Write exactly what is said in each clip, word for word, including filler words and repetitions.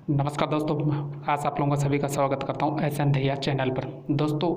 नमस्कार दोस्तों, आज आप लोगों का सभी का स्वागत करता हूं एस एन दहिया चैनल पर। दोस्तों,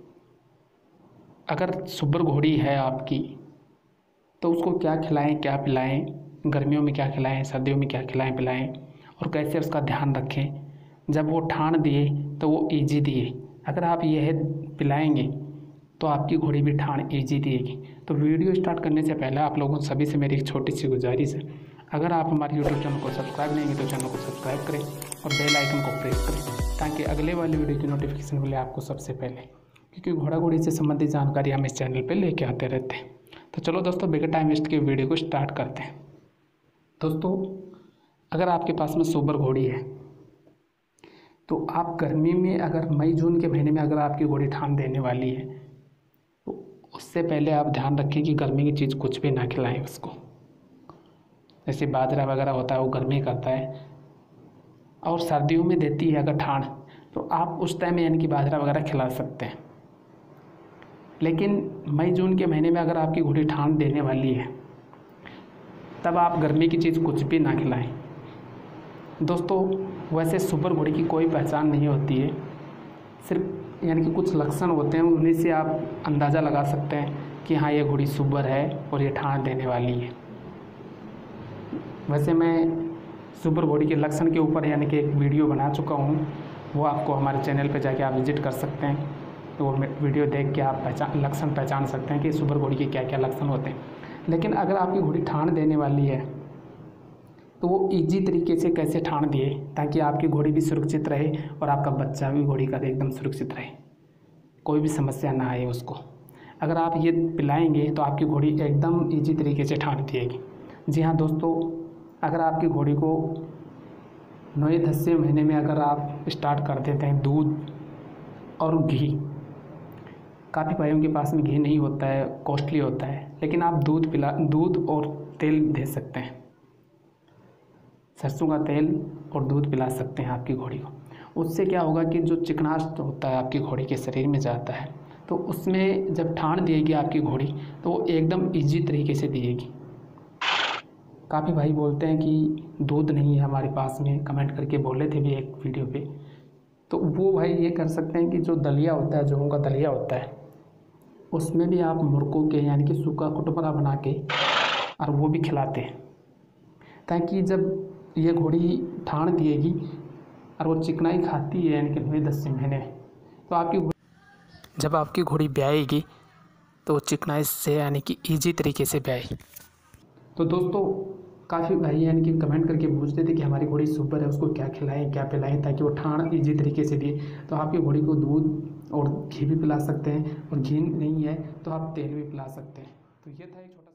अगर सुपर घोड़ी है आपकी तो उसको क्या खिलाएं, क्या पिलाएं, गर्मियों में क्या खिलाएं, सर्दियों में क्या खिलाएं पिलाएं और कैसे उसका ध्यान रखें। जब वो ठान दिए तो वो ईजी दिए। अगर आप यह पिलाएंगे तो आपकी घोड़ी भी ठान ईजी देगी। तो वीडियो स्टार्ट करने से पहले आप लोगों सभी से मेरी एक छोटी सी गुजारिश है, अगर आप हमारे यूट्यूब चैनल को सब्सक्राइब नहीं किए तो चैनल को सब्सक्राइब करें और बेल आइकन को प्रेस करें ताकि अगले वाली वीडियो की नोटिफिकेशन मिले आपको सबसे पहले, क्योंकि घोड़ा घोड़ी से संबंधित जानकारी हम इस चैनल पर लेके आते रहते हैं। तो चलो दोस्तों, बिना टाइम वेस्ट के वीडियो को स्टार्ट करते हैं। दोस्तों, अगर आपके पास में सुपर घोड़ी है तो आप गर्मी में, अगर मई जून के महीने में अगर आपकी घोड़ी ठान देने वाली है तो उससे पहले आप ध्यान रखें कि गर्मी की चीज़ कुछ भी ना खिलाएं उसको। जैसे बाजरा वगैरह होता है वो गर्मी करता है, और सर्दियों में देती है अगर ठांड तो आप उस टाइम में यानी कि बाजरा वगैरह खिला सकते हैं। लेकिन मई जून के महीने में अगर आपकी घोड़ी ठांड देने वाली है तब आप गर्मी की चीज़ कुछ भी ना खिलाएं। दोस्तों, वैसे सुपर घोड़ी की कोई पहचान नहीं होती है, सिर्फ यानी कि कुछ लक्षण होते हैं, उन्हीं से आप अंदाज़ा लगा सकते हैं कि हाँ ये घोड़ी सुपर है और ये ठांड देने वाली है। वैसे मैं सुपर घोड़ी के लक्षण के ऊपर यानी कि एक वीडियो बना चुका हूँ, वो आपको हमारे चैनल पर जाके आप विजिट कर सकते हैं। तो वो वीडियो देख के आप पहचान लक्षण पहचान सकते हैं कि सुपर घोड़ी के क्या क्या लक्षण होते हैं। लेकिन अगर आपकी घोड़ी ठांड देने वाली है तो वो इजी तरीके से कैसे ठांड दिए ताकि आपकी घोड़ी भी सुरक्षित रहे और आपका बच्चा भी घोड़ी का एकदम सुरक्षित रहे, कोई भी समस्या ना आए उसको। अगर आप ये पिलाएंगे तो आपकी घोड़ी एकदम ईजी तरीके से ठांड दिएगी। जी हाँ दोस्तों, अगर आपकी घोड़ी को नौवें दसवें महीने में अगर आप स्टार्ट कर देते हैं दूध और घी, काफ़ी भाइयों के पास में घी नहीं होता है, कॉस्टली होता है, लेकिन आप दूध पिला दूध और तेल दे सकते हैं, सरसों का तेल और दूध पिला सकते हैं आपकी घोड़ी को। उससे क्या होगा कि जो चिकनाश होता है आपकी घोड़ी के शरीर में जाता है, तो उसमें जब ठांड देगी आपकी घोड़ी तो वो एकदम ईजी तरीके से दिएगी। काफ़ी भाई बोलते हैं कि दूध नहीं है हमारे पास में, कमेंट करके बोले थे भी एक वीडियो पे। तो वो भाई ये कर सकते हैं कि जो दलिया होता है, जो उनका दलिया होता है, उसमें भी आप मुर्गों के यानी कि सूखा कुटपरा बना के और वो भी खिलाते हैं, ताकि जब ये घोड़ी ठाण दिएगी और वो चिकनाई खाती है यानी कि नौवें दसवें महीने में, तो आपकी जब आपकी घोड़ी ब्याएगी तो वो चिकनाई से यानी कि ईजी तरीके से ब्याएगी। तो दोस्तों, काफ़ी भाई यानी कि कमेंट करके पूछते थे कि हमारी घोड़ी सुपर है, उसको क्या खिलाएं क्या पिलाएं ताकि वो ठाण ईजी तरीके से दिए। तो आपकी घोड़ी को दूध और घी भी पिला सकते हैं, और घी नहीं है तो आप तेल भी पिला सकते हैं। तो ये था एक छोटा